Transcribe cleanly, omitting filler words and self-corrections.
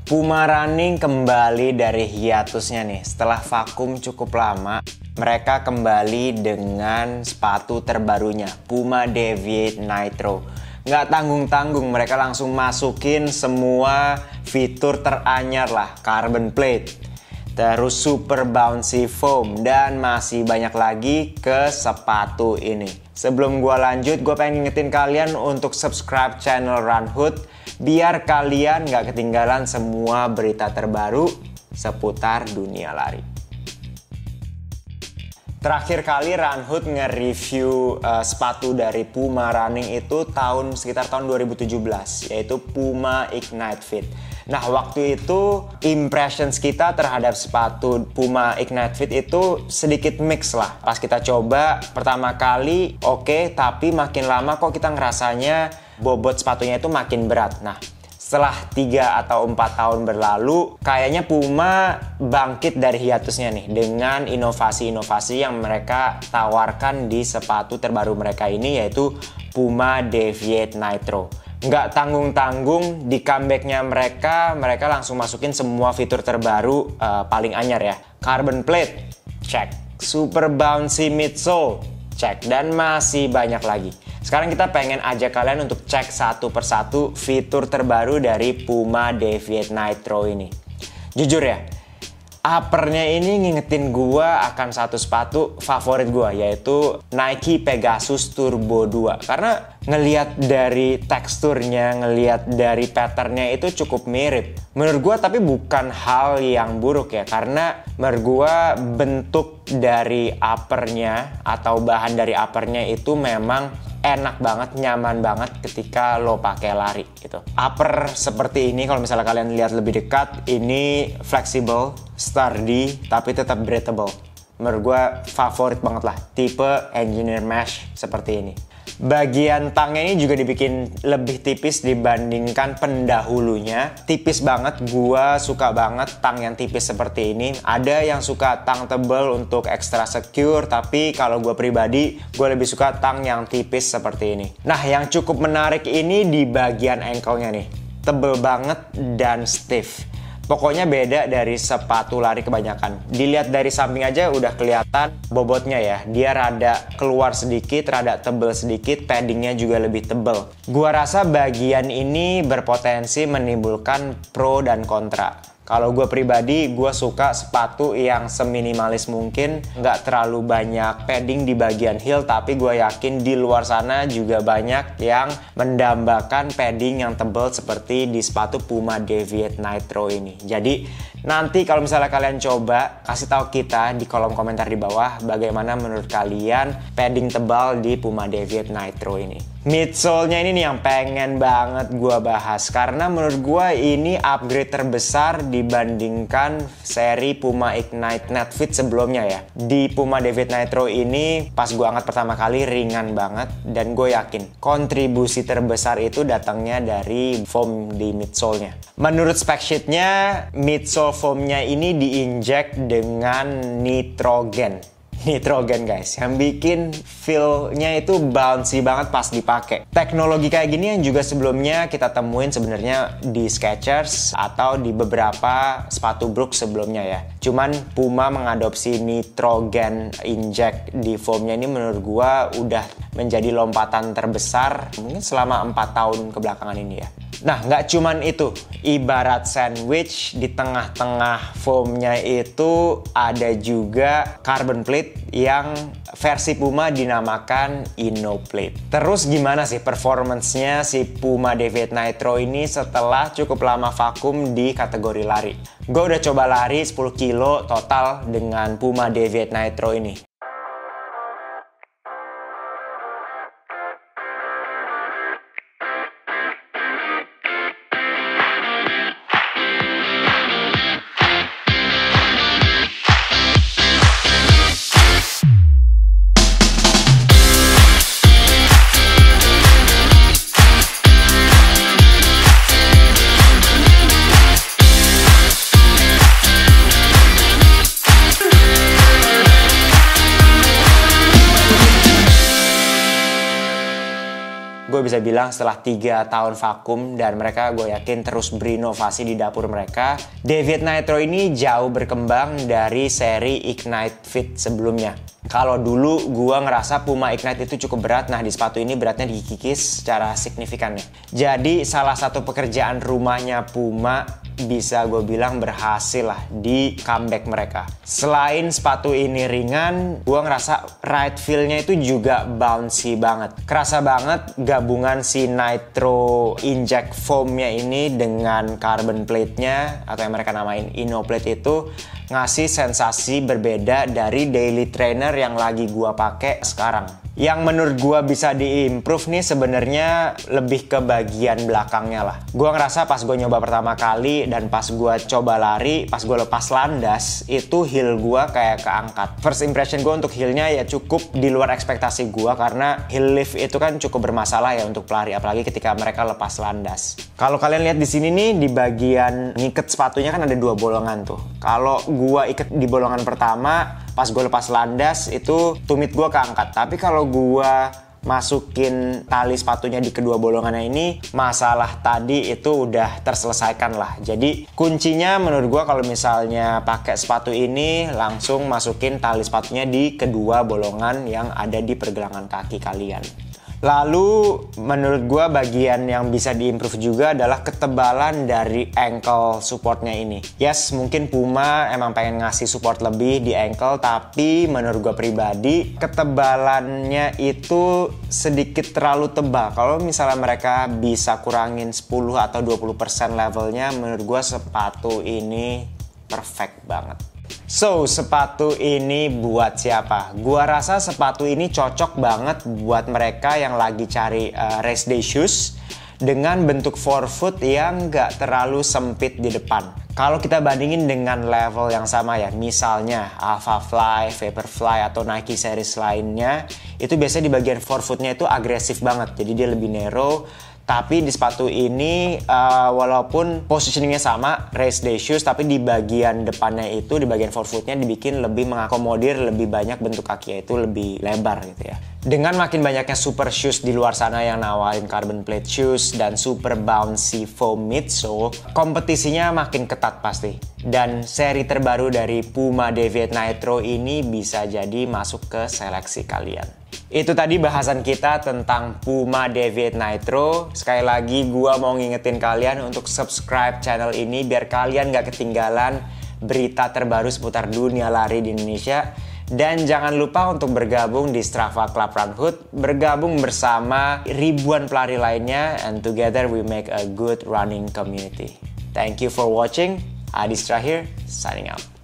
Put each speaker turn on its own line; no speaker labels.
Puma Running kembali dari hiatusnya nih. Setelah vakum cukup lama, mereka kembali dengan sepatu terbarunya, Puma Deviate Nitro. Nggak tanggung-tanggung, mereka langsung masukin semua fitur teranyar lah, carbon plate, terus super bouncy foam, dan masih banyak lagi ke sepatu ini. Sebelum gua lanjut, gua pengen ngingetin kalian untuk subscribe channel Runhood biar kalian nggak ketinggalan semua berita terbaru seputar dunia lari. Terakhir kali Runhood nge-review sepatu dari Puma Running itu sekitar tahun 2017, yaitu Puma Ignite Fit. Nah, waktu itu impressions kita terhadap sepatu Puma Ignite Fit itu sedikit mix lah. Pas kita coba pertama kali oke, tapi makin lama kok kita ngerasanya bobot sepatunya itu makin berat. Nah, setelah 3 atau 4 tahun berlalu, kayaknya Puma bangkit dari hiatusnya nih dengan inovasi-inovasi yang mereka tawarkan di sepatu terbaru mereka ini, yaitu Puma Deviate Nitro. Nggak tanggung-tanggung, di comebacknya mereka langsung masukin semua fitur terbaru paling anyar ya. Carbon plate, check. Super bouncy midsole, check. Dan masih banyak lagi. Sekarang kita pengen ajak kalian untuk cek satu persatu fitur terbaru dari Puma Deviate Nitro ini. Jujur ya, uppernya ini ngingetin gua akan satu sepatu favorit gua, yaitu Nike Pegasus Turbo 2. Karena ngelihat dari teksturnya, ngelihat dari patternnya itu cukup mirip. Menurut gua tapi bukan hal yang buruk ya, karena menurut gua bentuk dari uppernya atau bahan dari uppernya itu memang enak banget, nyaman banget ketika lo pakai lari gitu. Upper seperti ini, kalau misalnya kalian lihat lebih dekat, ini flexible, sturdy, tapi tetap breathable. Menurut gue favorit banget lah, tipe engineer mesh seperti ini. Bagian tangnya ini juga dibikin lebih tipis dibandingkan pendahulunya. Tipis banget, gua suka banget tang yang tipis seperti ini. Ada yang suka tang tebal untuk extra secure, tapi kalau gua pribadi, gua lebih suka tang yang tipis seperti ini. Nah, yang cukup menarik ini di bagian ankle-nya nih. Tebel banget dan stiff. Pokoknya beda dari sepatu lari kebanyakan. Dilihat dari samping aja udah kelihatan bobotnya ya. Dia rada keluar sedikit, rada tebel sedikit, paddingnya juga lebih tebel. Gua rasa bagian ini berpotensi menimbulkan pro dan kontra. Kalau gue pribadi, gue suka sepatu yang seminimalis mungkin, nggak terlalu banyak padding di bagian heel, tapi gue yakin di luar sana juga banyak yang mendambakan padding yang tebal seperti di sepatu Puma Deviate Nitro ini. Jadi nanti kalau misalnya kalian coba, kasih tahu kita di kolom komentar di bawah bagaimana menurut kalian padding tebal di Puma Deviate Nitro ini. Midsole-nya ini nih yang pengen banget gue bahas, karena menurut gue ini upgrade terbesar dibandingkan seri Puma Ignite Net Fit sebelumnya ya. Di Puma Deviate Nitro ini pas gue angkat pertama kali ringan banget, dan gue yakin kontribusi terbesar itu datangnya dari foam di midsole-nya. Menurut spec sheet-nya, midsole foam-nya ini diinjek dengan nitrogen guys, yang bikin feel-nya itu bouncy banget pas dipakai. Teknologi kayak gini yang juga sebelumnya kita temuin sebenarnya di Skechers atau di beberapa sepatu Brooks sebelumnya ya. Cuman Puma mengadopsi nitrogen inject di foam-nya ini menurut gua udah menjadi lompatan terbesar mungkin selama 4 tahun kebelakangan ini ya. Nah, nggak cuman itu, ibarat sandwich di tengah-tengah foamnya itu ada juga carbon plate yang versi Puma dinamakan InnoPlate. Terus gimana sih performance-nya si Puma Deviate Nitro ini setelah cukup lama vakum di kategori lari? Gue udah coba lari 10 kilo total dengan Puma Deviate Nitro ini. bisa bilang setelah 3 tahun vakum dan mereka gue yakin terus berinovasi di dapur mereka, Deviate Nitro ini jauh berkembang dari seri Ignite Fit sebelumnya. Kalau dulu gue ngerasa Puma Ignite itu cukup berat, nah di sepatu ini beratnya dikikis secara signifikan nih. Jadi salah satu pekerjaan rumahnya Puma bisa gue bilang berhasil lah di comeback mereka. Selain sepatu ini ringan, gue ngerasa ride feel-nya itu juga bouncy banget. Kerasa banget gabungan si Nitro Inject Foam-nya ini dengan carbon plate-nya atau yang mereka namain Innoplate itu ngasih sensasi berbeda dari daily trainer yang lagi gua pakai sekarang. Yang menurut gua bisa diimprove nih sebenarnya lebih ke bagian belakangnya lah. Gua ngerasa pas gua nyoba pertama kali dan pas gua coba lari, pas gua lepas landas, itu heel gua kayak keangkat. First impression gua untuk heelnya ya cukup di luar ekspektasi gua karena heel lift itu kan cukup bermasalah ya untuk pelari, apalagi ketika mereka lepas landas. Kalau kalian lihat di sini nih, di bagian ngiket sepatunya kan ada 2 bolongan tuh. Kalau gua iket di bolongan pertama, pas gue lepas landas itu tumit gue keangkat. Tapi kalau gue masukin tali sepatunya di kedua bolongannya ini, masalah tadi itu udah terselesaikan lah. Jadi kuncinya menurut gue kalau misalnya pakai sepatu ini, langsung masukin tali sepatunya di kedua bolongan yang ada di pergelangan kaki kalian. Lalu menurut gue bagian yang bisa diimprove juga adalah ketebalan dari ankle supportnya ini. Yes, mungkin Puma emang pengen ngasih support lebih di ankle, tapi menurut gue pribadi ketebalannya itu sedikit terlalu tebal. Kalau misalnya mereka bisa kurangin 10 atau 20% levelnya, menurut gue sepatu ini perfect banget. So, sepatu ini buat siapa? Gua rasa sepatu ini cocok banget buat mereka yang lagi cari race day shoes dengan bentuk forefoot yang gak terlalu sempit di depan. Kalau kita bandingin dengan level yang sama ya, misalnya Alpha Fly, Vaporfly, atau Nike series lainnya, itu biasanya di bagian forefootnya itu agresif banget, jadi dia lebih narrow. Tapi di sepatu ini walaupun positioningnya sama, race day shoes, tapi di bagian depannya itu, di bagian forefootnya dibikin lebih mengakomodir lebih banyak bentuk kakinya itu lebih lebar gitu ya. Dengan makin banyaknya super shoes di luar sana yang nawarin carbon plate shoes dan super bouncy foam midsole, kompetisinya makin ketat pasti. Dan seri terbaru dari Puma Deviate Nitro ini bisa jadi masuk ke seleksi kalian. Itu tadi bahasan kita tentang Puma Deviate Nitro. Sekali lagi gua mau ngingetin kalian untuk subscribe channel ini biar kalian gak ketinggalan berita terbaru seputar dunia lari di Indonesia. Dan jangan lupa untuk bergabung di Strava Club Run Hood, bergabung bersama ribuan pelari lainnya, and together we make a good running community. Thank you for watching. Adistra here, signing out.